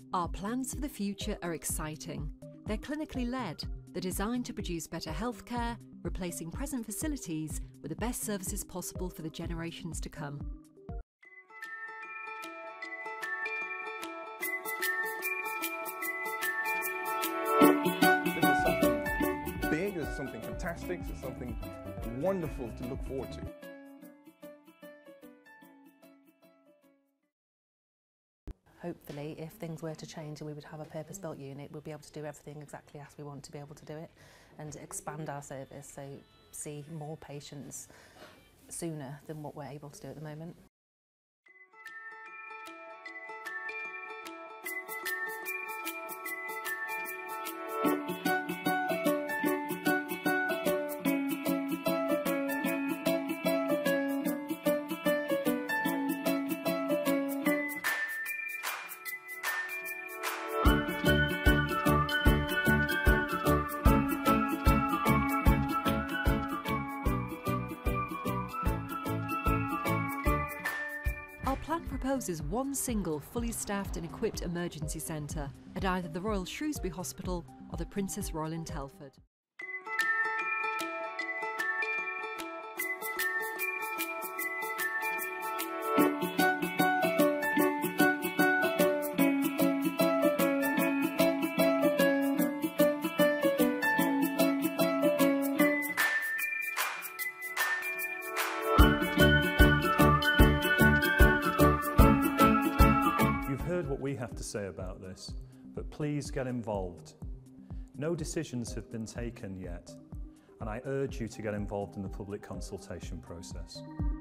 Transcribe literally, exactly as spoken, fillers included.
Our plans for the future are exciting. They're clinically led. They're designed to produce better healthcare, replacing present facilities with the best services possible for the generations to come. This is something big, this is something fantastic, this is something wonderful to look forward to. Hopefully, if things were to change and we would have a purpose-built unit, we'll be able to do everything exactly as we want to be able to do it and expand our service, so see more patients sooner than what we're able to do at the moment. Our plan proposes one single, fully staffed and equipped emergency centre at either the Royal Shrewsbury Hospital or the Princess Royal in Telford. You've heard what we have to say about this, but please get involved. No decisions have been taken yet, and I urge you to get involved in the public consultation process.